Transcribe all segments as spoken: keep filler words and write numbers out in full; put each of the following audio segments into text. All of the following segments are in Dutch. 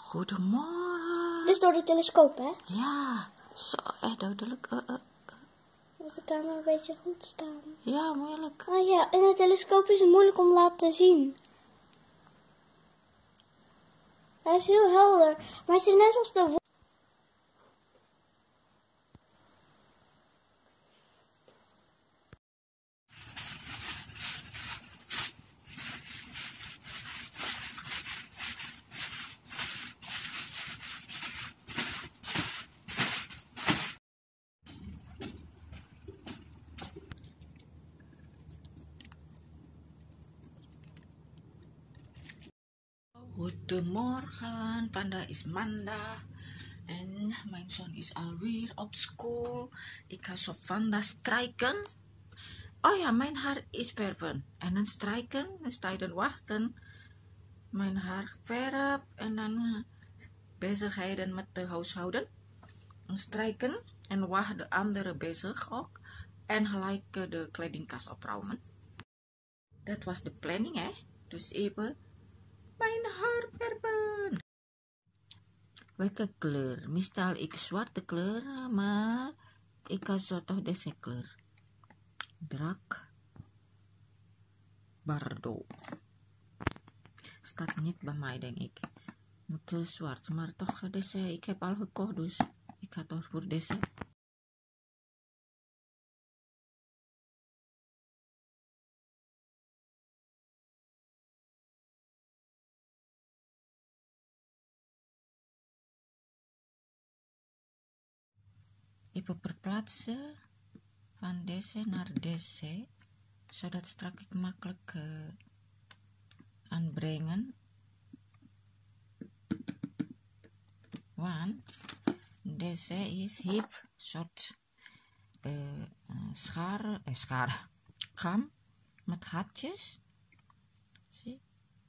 Goedemorgen. Dit is door de telescoop, hè? Ja, zo echt duidelijk. Uh, uh. Moet de camera een beetje goed staan. Ja, moeilijk. Ah ja, in de telescoop is het moeilijk om laten zien. Hij is heel helder, maar het is net als de... Goedemorgen, vandaag is maandag en mijn zoon is alweer op school. Ik ga zo vandaag strijken. Oh ja, mijn haar is verven. En dan strijken, dus tijdens wachten. Mijn haar verf en dan uh, bezigheden met de huishouden. En strijken en wacht de andere bezig ook. En gelijk uh, de kledingkast opruimen. Dat was de planning, hè. Dus even mijn haar verven. Welke kleur? Meestal ik zwarte kleur, maar ik ga zo toch deze kleur. Drak Bardo. Staat niet bij mij, denk ik. Moet uh, zwart, maar toch deze. Ik heb al gekocht, dus ik ga toch voor deze. Even verplaatsen van deze naar deze, zodat straks ik makkelijk uh, aanbrengen. Want deze is hip soort uh, uh, schaar, eh, schaar, kam met gaatjes. Zie?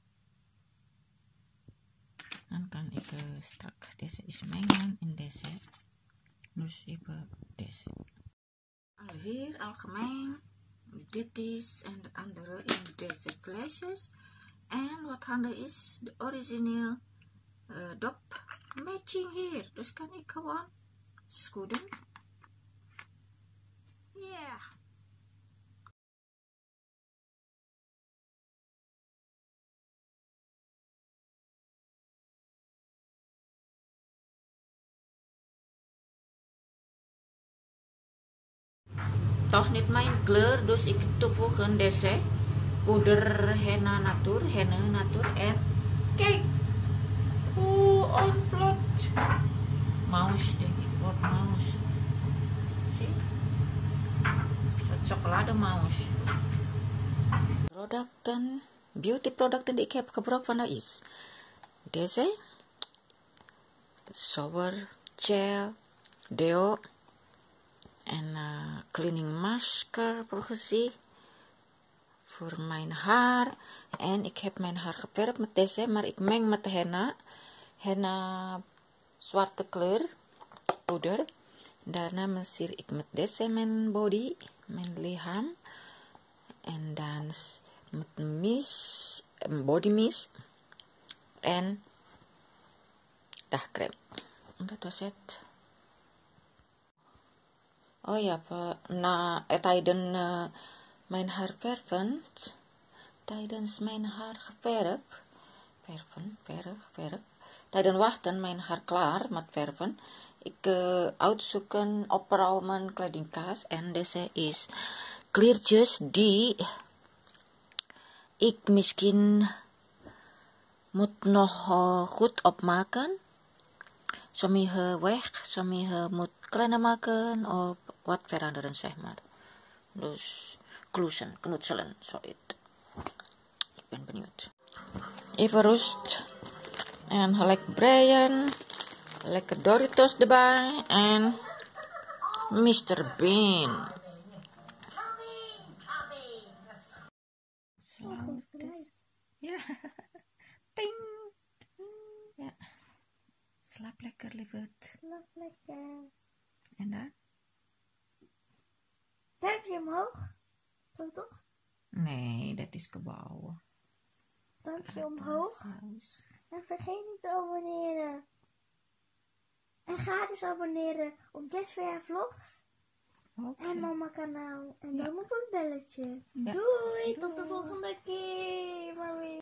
Dan kan ik uh, straks deze is mengen in deze. Dus even deze. Al hier algemeen. Dit is en de andere in deze flesjes. En wat handig is, de origineel uh, dop matching hier. Dus kan ik gewoon schudden. Ja. Yeah. Toch niet mijn kleur, dus ik toevoegen deze poeder henna natuur, henna natuur en kijk hoe ontploft. Maus, denk ik, wordt maus. Zie? Is dat chocolademaus? Producten, beauty producten die ik heb gebruikt vandaag is deze, shower gel, deo. En uh, cleaning masker progressie voor mijn haar. En ik heb mijn haar geverfd met deze, maar ik meng met de henna. Henna zwarte kleur, poeder. Daarna mensier ik met deze mijn body, mijn lichaam. En dan met mist, body mist. En dagcreme. Dat was het. Oh ja, na eh, tijdens uh, mijn haar verven, tijdens mijn haar geverfd, verven, verf, verf, tijdens wachten mijn haar klaar met verven, ik uh, uitzoeken, opruimen, kledingkast en deze is kleertjes die ik misschien moet nog uh, goed opmaken. Sommige weg, sommige moet kleiner maken of wat veranderen, zeg maar. Dus klussen, knutselen, zoiets. Ik ben benieuwd. Even rust. En gelijk breien. Lekker Doritos erbij. En mister Bean. Slaap. Ja. Ting. Ja. Slaap lekker, lieverd. Slaap lekker. En dan? Duimpje omhoog. Zo toch? Nee, dat is gebouwen. Duimpje omhoog. Huis. En vergeet niet te abonneren. En gratis abonneren op Jesvia Vlogs. Okay. En mama kanaal. En Ja. dan op het belletje. Ja. Doei, tot de volgende keer. Mami.